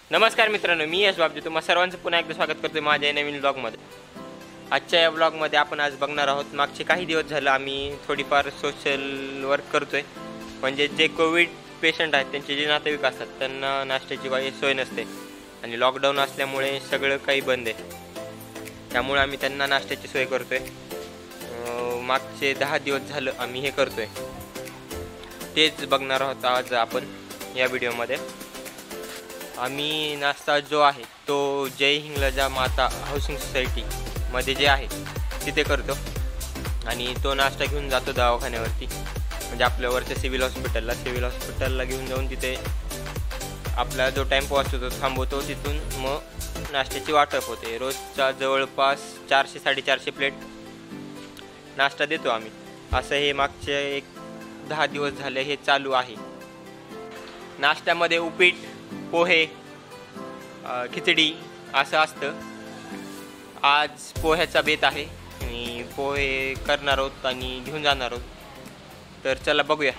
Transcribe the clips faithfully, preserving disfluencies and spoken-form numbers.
नमस्कार मित्रांनो, मी यश बाबजे तुम्हा सर्वांचं पुन्हा एकदा स्वागत करतो माझ्या नवीन ब्लॉगमध्ये। आजच्या या ब्लॉगमध्ये आपण आज बघणार आहोत मागचे काही दिवस झालं आम्ही थोडीफार सोशल वर्क करतोय। म्हणजे जे कोविड पेशंट आहेत त्यांचे जे नातेवाईक असतात त्यांना नाश्त्याची काही सोय नसते आणि लॉकडाऊन असल्यामुळे सगळं काही बंद आहे, त्यामुळे आम्ही त्यांना नाश्त्याची सोय करतोय। मागचे दहा दिवस झालं आम्ही हे करतोय, तेच बघणार आहोत आज आपण या व्हिडिओमध्ये। आम्ही नाश्ता जो आहे तो जय हिंगलाजा माता हाऊसिंग सोसायटीमध्ये जे आहे तिथे करतो आणि तो नाश्ता घेऊन जातो दवाखान्यावरती, म्हणजे आपल्यावरच्या सिव्हिल हॉस्पिटलला सिव्हिल हॉस्पिटलला घेऊन जाऊन तिथे आपला जो टेम्पो असतो तो थांबवतो, तिथून मग नाश्त्याची वाटप होते। रोजचा जवळपास चारशे साडेचारशे प्लेट नाश्ता देतो आम्ही। असं हे मागचे एक दहा दिवस झाले हे चालू आहे। नाश्त्यामध्ये उपीट, पोहे, खिचडी असं असतं। आज पोह्याचा बेत आहे आणि पोहे करणार आहोत आणि घेऊन जाणार आहोत, तर चला बघूया।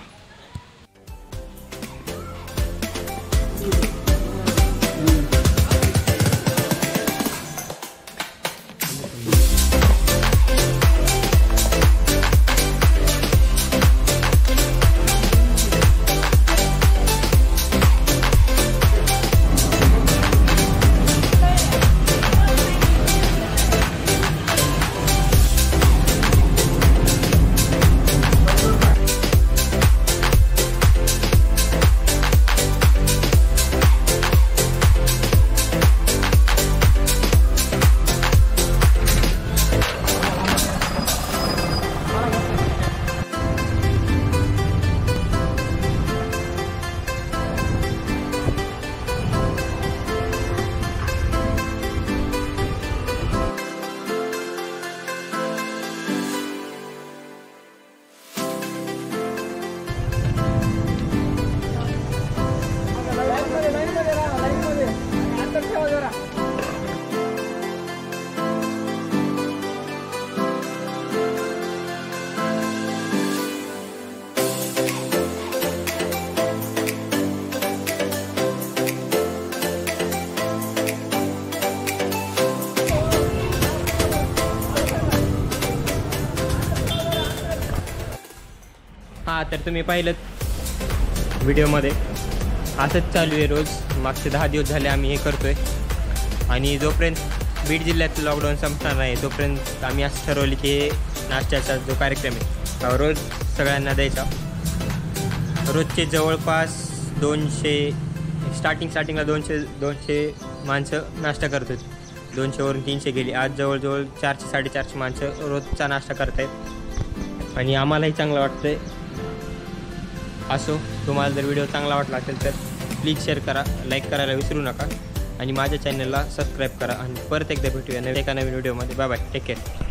हां, तर तुम्ही पाहिलं व्हिडिओमध्ये असंच चालू आहे रोज। मागचे दहा दिवस झाले आम्ही हे करतोय आणि जोपर्यंत बीड जिल्ह्यात लॉकडाऊन संपणार नाही तोपर्यंत आम्ही असं ठरवले की नाश्त्याचा जो कार्यक्रम आहे रोज सगळ्यांना द्यायचा। रोजचे जवळपास दोनशे स्टार्टिंग स्टार्टिंगला दोनशे दोनशे माणसं नाश्ता करत होते, दोनशेवरून तीनशे गेली। आज जवळजवळ चारशे साडेचारशे माणसं रोजचा नाश्ता करत आहेत आणि आम्हालाही चांगलं वाटतं आहे। असो, तुम्हाला जर व्हिडिओ चांगला वाटला असेल तर प्लीज शेअर करा, लाईक करायला विसरू नका आणि माझ्या चॅनलला सबस्क्राईब करा आणि परत एकदा भेटूया एका नवीन व्हिडिओमध्ये। Bye bye, take care.